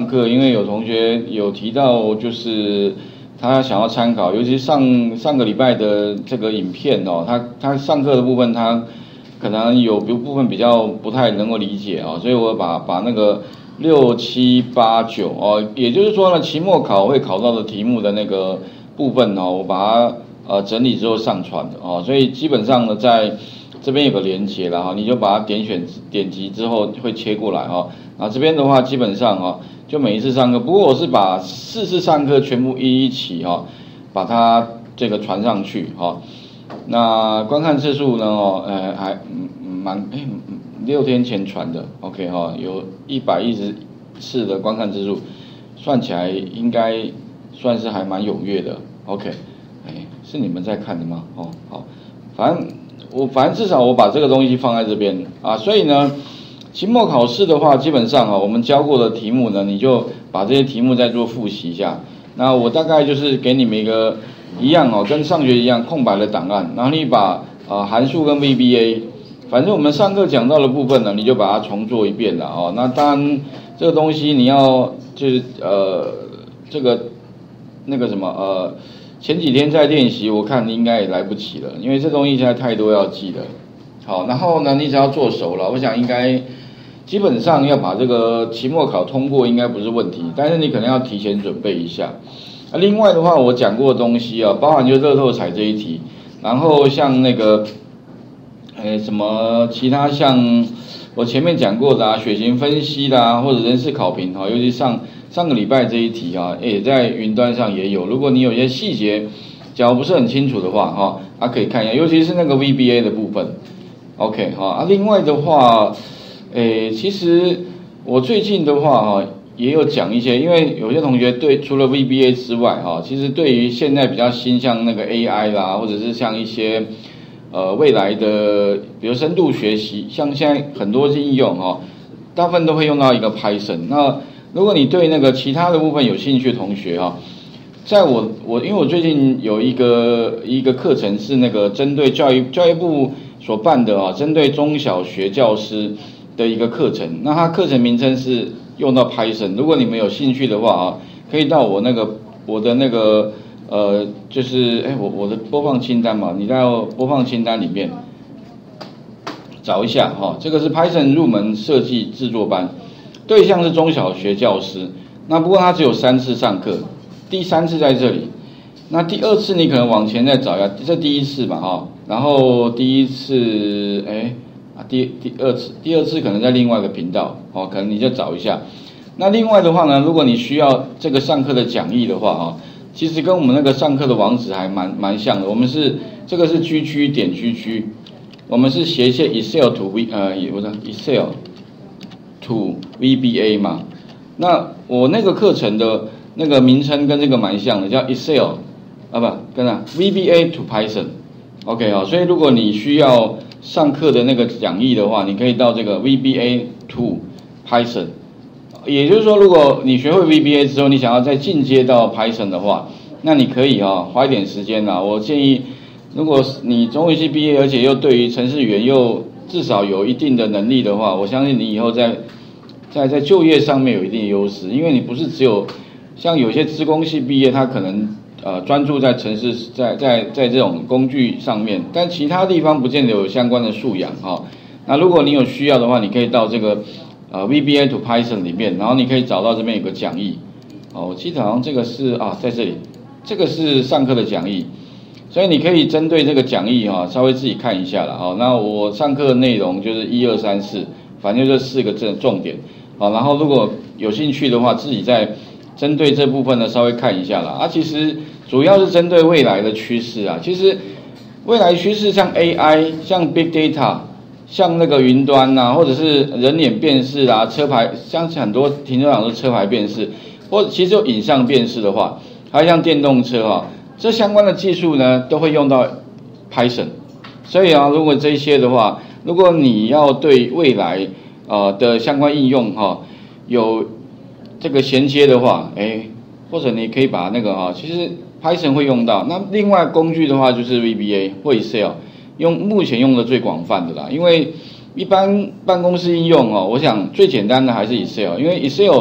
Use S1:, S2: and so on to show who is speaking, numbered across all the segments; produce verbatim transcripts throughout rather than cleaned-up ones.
S1: 课，因为有同学有提到，就是他想要参考，尤其上上个礼拜的这个影片哦，他他上课的部分他可能有部分比较不太能够理解啊，所以我把把那个六七八九哦，也就是说呢，期末考会考到的题目的那个部分哦，我把它呃整理之后上传的哦，所以基本上呢，在这边有个连结了哈，你就把它点选点击之后会切过来哈，然后这边的话基本上哈，就每一次上课，不过我是把四次上课全部一一起哈，把它这个传上去哈。那观看次数呢哦，呃还蛮哎六天前传的 ，OK 哈，有一百一十次的观看次数，算起来应该算是还蛮踊跃的 ，OK， 哎是你们在看的吗？哦好，反正。我反正至少我把这个东西放在这边啊，所以呢，期末考试的话，基本上啊，我们教过的题目呢，你就把这些题目再做复习一下。那我大概就是给你们一个一样哦，跟上学一样空白的档案，然后你把啊函数跟 V B A， 反正我们上课讲到的部分呢，你就把它重做一遍了哦。那当然这个东西你要就是呃这个那个什么呃。前几天在练习，我看你应该也来不及了，因为这东西现在太多要记了。好，然后呢，你只要做熟了，我想应该基本上要把这个期末考通过应该不是问题，但是你可能要提前准备一下。啊，另外的话，我讲过的东西啊，包含就乐透彩这一题，然后像那个，呃，什么其他像我前面讲过的啊，血型分析啦，或者人事考评哈，尤其上。上个礼拜这一题啊，也在云端上也有。如果你有些细节假如不是很清楚的话，哈，啊可以看一下，尤其是那个 V B A 的部分 ，OK 哈。啊，另外的话，诶，其实我最近的话哈，也有讲一些，因为有些同学对除了 V B A 之外，哈，其实对于现在比较新像那个 A I 啦，或者是像一些呃未来的，比如深度学习，像现在很多应用哈，大部分都会用到一个 Python。那如果你对那个其他的部分有兴趣的同学哈，在我我因为我最近有一个一个课程是那个针对教育教育部所办的啊，针对中小学教师的一个课程，那它课程名称是用到 Python。如果你们有兴趣的话啊，可以到我那个我的那个呃就是哎我我的播放清单嘛，你到播放清单里面找一下哈，这个是 Python 入门设计制作班。对象是中小学教师，那不过他只有三次上课，第三次在这里，那第二次你可能往前再找一下，这第一次嘛哈，然后第一次哎啊第第二次第二次可能在另外一个频道哦，可能你就找一下。那另外的话呢，如果你需要这个上课的讲义的话啊，其实跟我们那个上课的网址还蛮蛮像的，我们是这个是 G G 点 G G， 我们是斜线 Excel to V 呃我的 Excel。to V B A 嘛，那我那个课程的那个名称跟这个蛮像的，叫 Excel 啊不跟啊 V B A to Python，OK 啊，所以如果你需要上课的那个讲义的话，你可以到这个 V B A to Python， 也就是说，如果你学会 V B A 之后，你想要再进阶到 Python 的话，那你可以啊花一点时间啦。我建议，如果你中文系毕业，而且又对于程式语言又至少有一定的能力的话，我相信你以后在在在就业上面有一定的优势，因为你不是只有像有些资工系毕业，他可能呃专注在程式在在在这种工具上面，但其他地方不见得有相关的素养哈、哦。那如果你有需要的话，你可以到这个呃 V B A to Python 里面，然后你可以找到这边有个讲义哦，我记得好像这个是啊在这里，这个是上课的讲义。所以你可以针对这个讲义哈、哦，稍微自己看一下了哈、哦。那我上课的内容就是一二三四，反正就这四个重重点。好，然后如果有兴趣的话，自己再针对这部分呢稍微看一下啦。啊，其实主要是针对未来的趋势啊。其实未来趋势像 A I、像 Big Data、像那个云端呐、啊，或者是人脸辨识啊、车牌，像很多停车场的车牌辨识，或者其实有影像辨识的话，还有像电动车啊，这相关的技术呢都会用到 Python。所以啊，如果这些的话，如果你要对未来呃的相关应用哈、哦、有这个衔接的话，哎，或者你可以把那个哈、哦，其实 Python 会用到。那另外工具的话就是 V B A 或 Excel， 用目前用的最广泛的啦。因为一般办公室应用哦，我想最简单的还是 Excel， 因为 Excel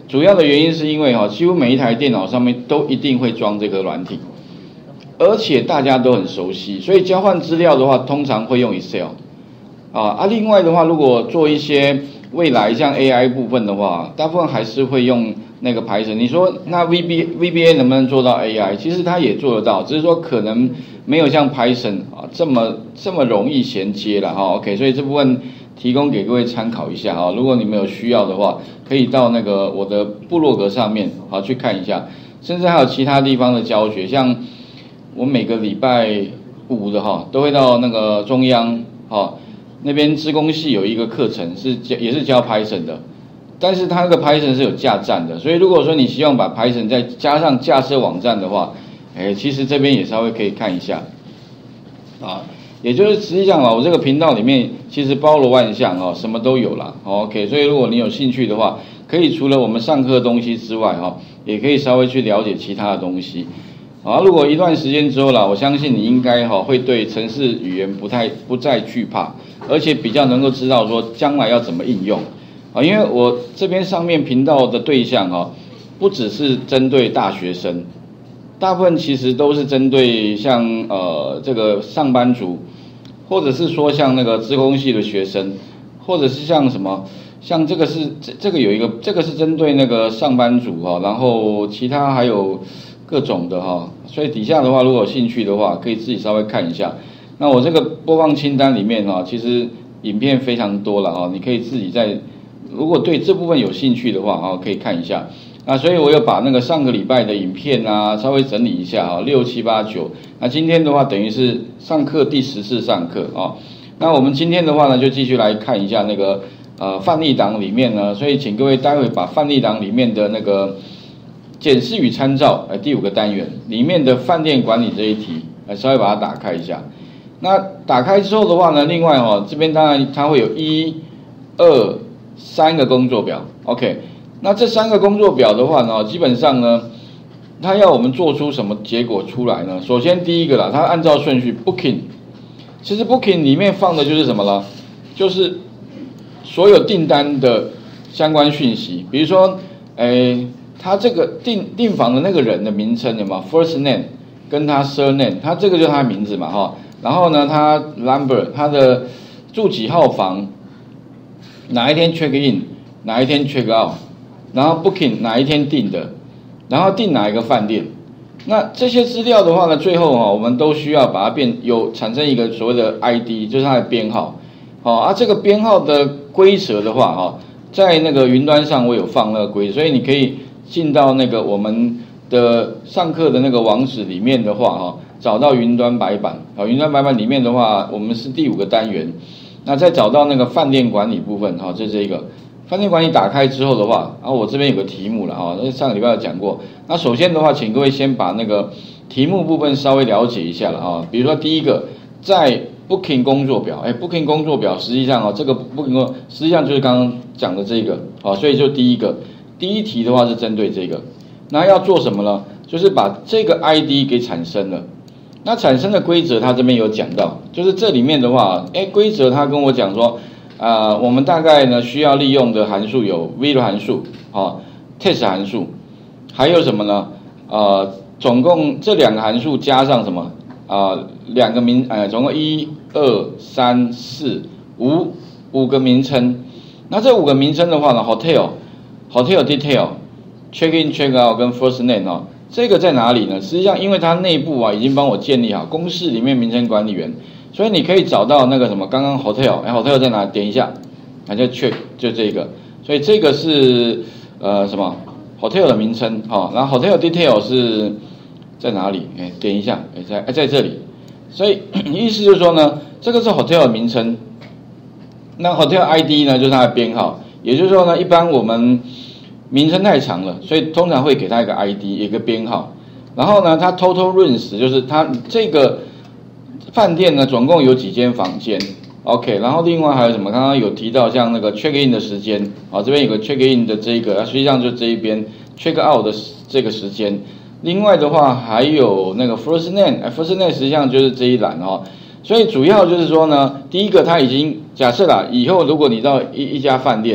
S1: 主要的原因是因为哈，几乎每一台电脑上面都一定会装这个软体，而且大家都很熟悉，所以交换资料的话，通常会用 Excel 啊啊。另外的话，如果做一些未来像 A I 部分的话，大部分还是会用那个 Python。你说那 V B V B A 能不能做到 A I？ 其实它也做得到，只是说可能没有像 Python 啊这么这么容易衔接了哈。OK， 所以这部分提供给各位参考一下哈。如果你们有需要的话，可以到那个我的部落格上面好去看一下，甚至还有其他地方的教学，像我每个礼拜五的哈都会到那个中央哈。那边资工系有一个课程是也是教 Python 的，但是它那个 Python 是有架站的，所以如果说你希望把 Python 再加上架设网站的话，哎，其实这边也稍微可以看一下，啊，也就是实际上啊，我这个频道里面其实包罗万象哦，什么都有啦 ，OK， 所以如果你有兴趣的话，可以除了我们上课的东西之外哈，也可以稍微去了解其他的东西。啊，如果一段时间之后啦，我相信你应该哈会对程式语言不太不再惧怕，而且比较能够知道说将来要怎么应用。啊，因为我这边上面频道的对象哈，不只是针对大学生，大部分其实都是针对像呃这个上班族，或者是说像那个资工系的学生，或者是像什么，像这个是这这个有一个这个是针对那个上班族哈，然后其他还有各种的哈，所以底下的话如果有兴趣的话，可以自己稍微看一下。那我这个播放清单里面哈，其实影片非常多了哈，你可以自己在如果对这部分有兴趣的话啊，可以看一下。那所以我有把那个上个礼拜的影片啊稍微整理一下哈，六七八九。那今天的话等于是上课第十次上课啊。那我们今天的话呢，就继续来看一下那个呃范例档里面呢，所以请各位待会把范例档里面的那个检视与参照，呃，第五个单元里面的饭店管理这一题，呃，稍微把它打开一下。那打开之后的话呢，另外哦，这边当然它会有一、二、三个工作表 ，OK。那这三个工作表的话呢，基本上呢，它要我们做出什么结果出来呢？首先第一个啦，它按照顺序 booking， 其实 booking 里面放的就是什么了？就是所有订单的相关讯息，比如说，诶。他这个订订房的那个人的名称有没有 first name 跟他 surname， 他这个就是他的名字嘛哈。然后呢，他 number 他的住几号房，哪一天 check in， 哪一天 check out， 然后 booking 哪一天订的，然后订哪一个饭店。那这些资料的话呢，最后哈我们都需要把它变有产生一个所谓的 I D， 就是它的编号。好啊，这个编号的规则的话哈，在那个云端上我有放那个规则，所以你可以进到那个我们的上课的那个网址里面的话哈，找到云端白板啊，云端白板里面的话，我们是第五个单元，那再找到那个饭店管理部分哈，这这一个饭店管理打开之后的话，啊，我这边有个题目了哈，那上个礼拜有讲过。那首先的话，请各位先把那个题目部分稍微了解一下了啊，比如说第一个，在 Booking 工作表，哎 ，Booking 工作表实际上啊，这个 Booking 实际上就是刚刚讲的这个啊，所以就第一个。第一题的话是针对这个，那要做什么呢？就是把这个 I D 给产生了。那产生的规则，它这边有讲到，就是这里面的话，哎，规则它跟我讲说，啊、呃，我们大概呢需要利用的函数有 value 函数，啊 ，test 函数，还有什么呢？呃，总共这两个函数加上什么？啊、呃，两个名，呃，总共一、二、三、四、五五个名称。那这五个名称的话呢 ，hotel。Hotel detail、check in、check out 跟 first name 哦，这个在哪里呢？实际上，因为它内部啊已经帮我建立好公式里面名称管理员，所以你可以找到那个什么，刚刚 hotel， 哎 hotel 在哪？点一下，那就 check 就这个，所以这个是呃什么 hotel 的名称哈、哦，然后 hotel detail 是在哪里？哎，点一下，哎在哎在这里，所以意思就是说呢，这个是 hotel 的名称，那 hotel I D 呢就是它的编号。也就是说呢，一般我们名称太长了，所以通常会给它一个 I D， 一个编号。然后呢，它 total rooms 就是它这个饭店呢，总共有几间房间 ，OK。然后另外还有什么？刚刚有提到像那个 check in 的时间，啊，这边有个 check in 的这个，实际上就这一边 check out 的这个时间。另外的话还有那个 first name，first name 实际上就是这一栏哦。所以主要就是说呢，第一个它已经假设啦，以后如果你到一一家饭店，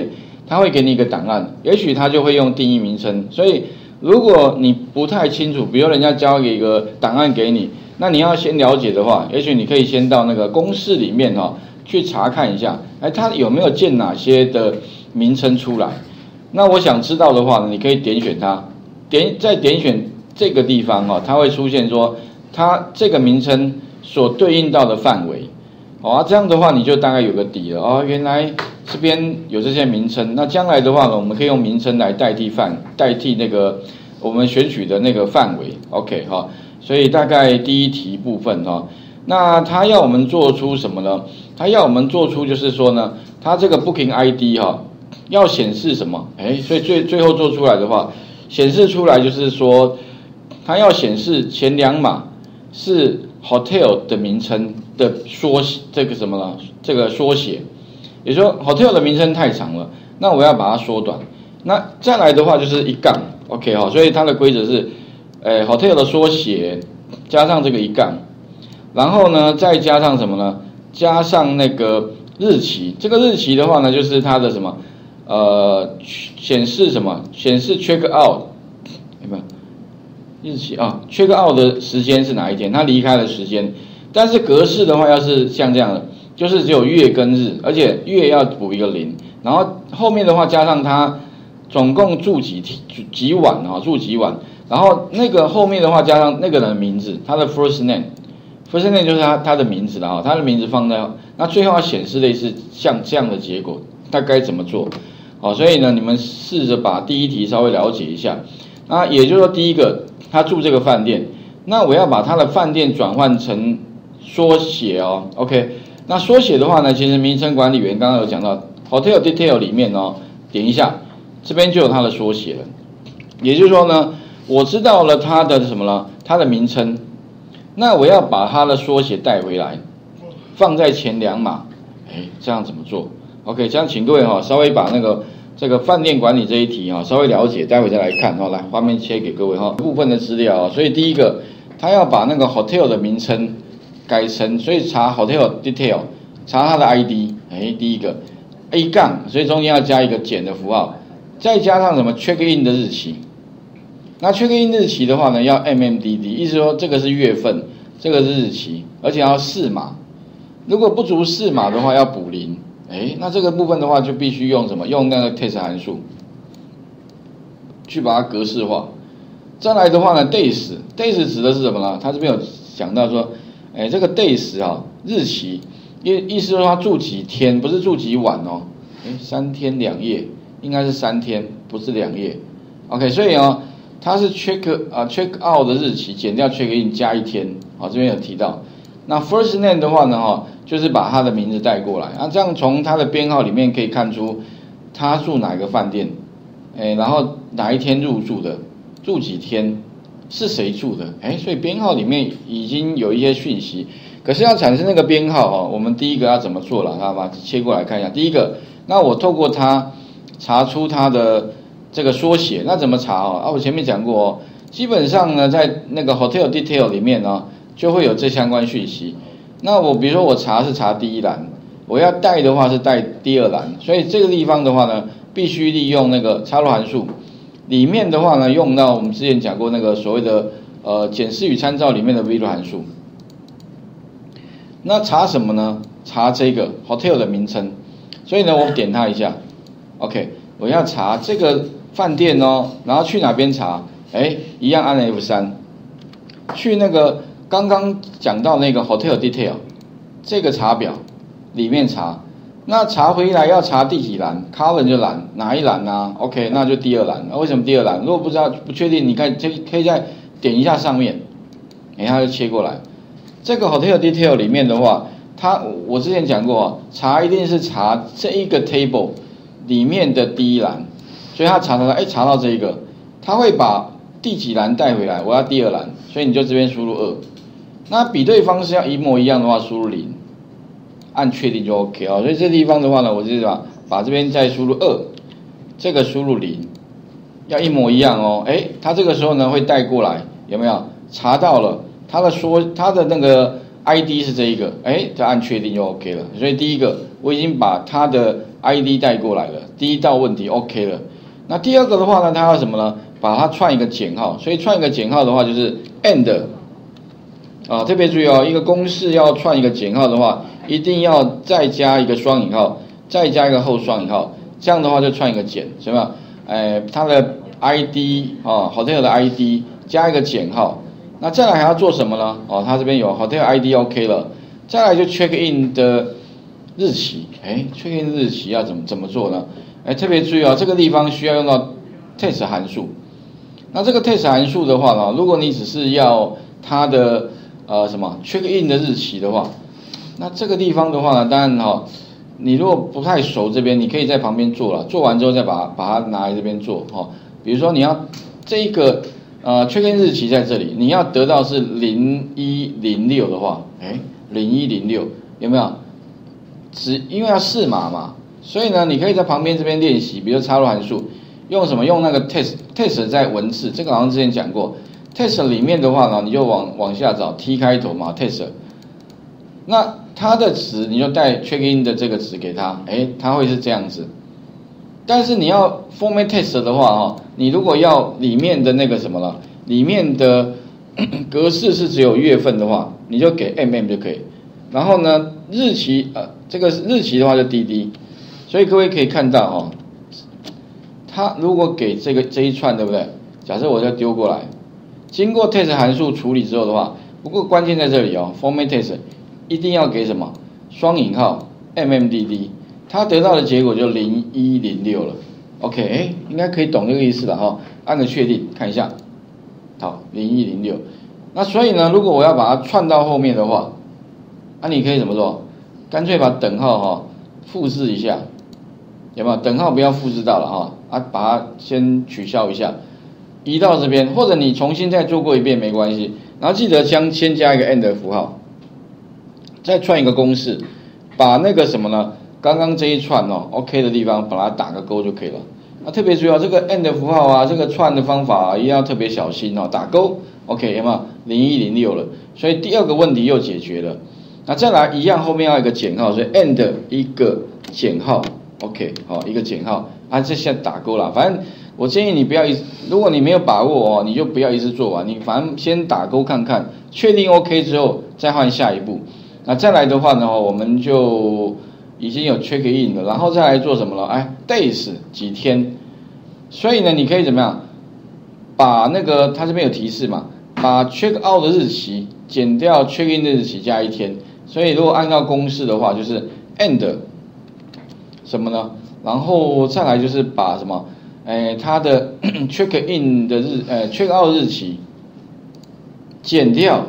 S1: 它会给你一个档案，也许它就会用定义名称。所以如果你不太清楚，比如人家交一个档案给你，那你要先了解的话，也许你可以先到那个公式里面哈、哦、去查看一下，哎，它有没有建哪些的名称出来？那我想知道的话呢，你可以点选它，点再点选这个地方哈、哦，它会出现说它这个名称所对应到的范围。好啊，这样的话你就大概有个底了哦。原来这边有这些名称，那将来的话呢，我们可以用名称来代替范，代替那个我们选取的那个范围。OK 哈、哦，所以大概第一题部分哈、哦，那他要我们做出什么呢？他要我们做出就是说呢，他这个 Booking I D 哈、哦，要显示什么？哎，所以最最后做出来的话，显示出来就是说，它要显示前两码是 hotel 的名称的缩写，这个什么了？这个缩写，也就是说 hotel 的名称太长了，那我要把它缩短。那再来的话就是一杠 ，OK 哈，所以它的规则是，诶 hotel 的缩写加上这个一杠，然后呢再加上什么呢？加上那个日期，这个日期的话呢，就是它的什么？呃，显示什么？显示 check out， 有没有？日期啊 ，check out 的时间是哪一天？他离开的时间。但是格式的话，要是像这样的，就是只有月跟日，而且月要补一个零，然后后面的话加上他总共住几几晚啊，住几晚，然后那个后面的话加上那个人的名字，他的 first name，first name 就是他他的名字了啊，他的名字放在那最后要显示类似像这样的结果，他该怎么做？好，所以呢，你们试着把第一题稍微了解一下。那也就是说，第一个。他住这个饭店，那我要把他的饭店转换成缩写哦 ，OK。那缩写的话呢，其实名称管理员刚刚有讲到 ，Hotel Detail 里面哦，点一下，这边就有它的缩写了。也就是说呢，我知道了它的什么了，它的名称，那我要把它的缩写带回来，放在前两码，哎，这样怎么做 ？OK， 这样请各位哈、哦，稍微把那个。这个饭店管理这一题哈，稍微了解，待会再来看哈。来，画面切给各位哈，部分的资料啊。所以第一个，他要把那个 hotel 的名称改成，所以查 hotel detail， 查它的 I D， 哎，第一个 A 杠，所以中间要加一个减的符号，再加上什么 check in 的日期。那 check in 日期的话呢，要 M M D D， 意思说这个是月份，这个是日期，而且要四码。如果不足四码的话，要补零。哎，那这个部分的话就必须用什么？用那个 test 函数去把它格式化。再来的话呢 ，days days 指的是什么呢？他这边有讲到说，哎，这个 days 啊，日期，意意思说他住几天，不是住几晚哦。哎，三天两夜，应该是三天，不是两夜。OK， 所以哦，它是 check 啊 check out 的日期减掉 check in 加一天，好，这边有提到。那 first name 的话呢，哈。就是把他的名字带过来，啊，这样从他的编号里面可以看出他住哪个饭店，哎，然后哪一天入住的，住几天，是谁住的，哎，所以编号里面已经有一些讯息。可是要产生那个编号哦，我们第一个要怎么做了？好吧，切过来看一下。第一个，那我透过它查出它的这个缩写，那怎么查哦？啊，我前面讲过哦，基本上呢，在那个 hotel detail 里面呢，就会有这相关讯息。那我比如说我查是查第一栏，我要带的话是带第二栏，所以这个地方的话呢，必须利用那个插入函数，里面的话呢，用到我们之前讲过那个所谓的呃检视与参照里面的 value 函数。那查什么呢？查这个 hotel 的名称，所以呢，我点它一下 ，OK， 我要查这个饭店哦，然后去哪边查？哎，一样按 F 三，去那个。刚刚讲到那个 hotel detail 这个查表里面查，那查回来要查第几栏 ，column 就栏哪一栏啊 ？OK， 那就第二栏。为什么第二栏？如果不知道不确定，你看可可以再点一下上面，哎，它就切过来。这个 hotel detail 里面的话，它我之前讲过，查一定是查这一个 table 里面的第一栏，所以它查到哎查到这一个，它会把第几栏带回来，我要第二栏，所以你就这边输入二。那比对方式要一模一样的话，输入零，按确定就 OK 啊、哦。所以这地方的话呢，我就是把把这边再输入二，这个输入零，要一模一样哦。哎，它这个时候呢会带过来，有没有？查到了，它的说它的那个 I D 是这一个，哎，就按确定就 OK 了。所以第一个我已经把它的 I D 带过来了，第一道问题 OK 了。那第二个的话呢，它要什么呢？把它串一个减号，所以串一个减号的话就是 and 啊，特别注意哦，一个公式要串一个减号的话，一定要再加一个双引号，再加一个后双引号，这样的话就串一个减，是吧？哎，它的 I D 啊 ，hotel 的 I D 加一个减号，那再来还要做什么呢？哦，它这边有 hotel I D OK 了，再来就 check in 的日期，哎 ，check in 日期要怎么怎么做呢？哎，特别注意哦，这个地方需要用到 test 函数。那这个 test 函数的话呢，如果你只是要它的呃什么 check in 的日期的话，那这个地方的话呢，当然哈、哦，你如果不太熟这边，你可以在旁边做了，做完之后再把把它拿来这边做哈、哦。比如说你要这一个呃 check in 日期在这里，你要得到是零一零六的话，哎，零一零六有没有？只因为要试码嘛，所以呢，你可以在旁边这边练习，比如插入函数，用什么？用那个 test test 在文字，这个好像之前讲过。test 里面的话呢，你就往往下找 T 开头嘛 test， 那它的值你就带 check in 的这个值给它，哎，它会是这样子。但是你要 format test 的话哈，你如果要里面的那个什么了，里面的格式是只有月份的话，你就给 mm 就可以。然后呢，日期呃，这个日期的话就 dd， 所以各位可以看到哈、哦，它如果给这个这一串对不对？假设我再丢过来，经过 test 函数处理之后的话，不过关键在这里哦 ，format test 一定要给什么双引号 mmdd， 它得到的结果就零一零六了。OK， 哎，应该可以懂这个意思了哈、哦，按个确定看一下，好，零一零六。那所以呢，如果我要把它串到后面的话，那、啊、你可以怎么做？干脆把等号哈、哦、复制一下，有没有？等号不要复制到了哈、哦，啊，把它先取消一下，移到这边，或者你重新再做过一遍没关系。然后记得将先加一个 and 符号，再串一个公式，把那个什么呢？刚刚这一串哦 ，OK 的地方把它打个勾就可以了。那、啊、特别注意哦，这个 and 符号啊，这个串的方法、啊、一定要特别小心哦，打勾 ，OK 有没有？零一零六了，所以第二个问题又解决了。那再来一样，后面要一个减号，所以 and 一个减号 ，OK， 好，一个减号，啊，这现在打勾了。反正我建议你不要一，如果你没有把握哦，你就不要一次做完，你反正先打勾看看，确定 OK 之后再换下一步。那再来的话呢，我们就已经有 check in 了，然后再来做什么了？哎 ，days 几天，所以呢，你可以怎么样？把那个它这边有提示嘛，把 check out 的日期减掉 check in 的日期加一天。所以如果按照公式的话，就是 and 什么呢？然后再来就是把什么？哎，它的check in 的日，呃 check out 日期减掉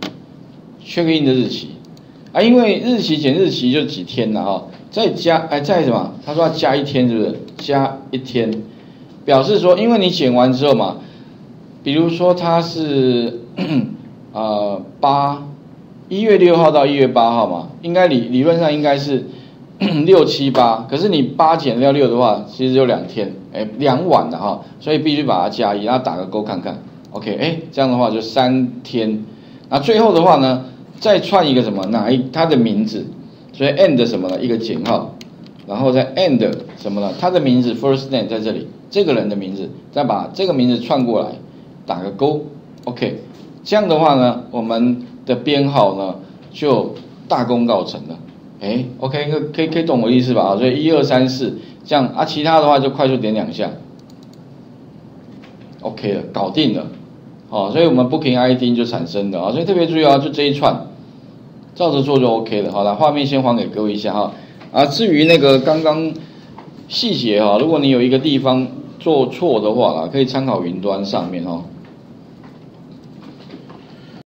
S1: check in 的日期啊，因为日期减日期就几天了啊，再加哎再什么？他说要加一天，是不是？加一天，表示说，因为你减完之后嘛，比如说它是呃八。一月六号到一月八号嘛，应该理理论上应该是六七八，可是你八减掉六的话，其实就两天，哎，两晚的哈，所以必须把它加一，然后打个勾看看 ，OK， 哎，这样的话就三天。那最后的话呢，再串一个什么？哪一它的名字？所以 and 什么呢？一个减号，然后再 and 什么呢？他的名字 first name 在这里，这个人的名字，再把这个名字串过来，打个勾 ，OK。这样的话呢，我们的编号呢就大功告成了。哎 ，OK， 可以可以懂我的意思吧？啊，所以一二三四这样啊，其他的话就快速点两下 ，OK 了，搞定了。好、哦，所以我们 Booking I D 就产生了啊，所以特别注意啊，就这一串，照着做就 OK 了。好了，画面先还给各位一下哈。啊，至于那个刚刚细节哈，如果你有一个地方做错的话啦，可以参考云端上面哈。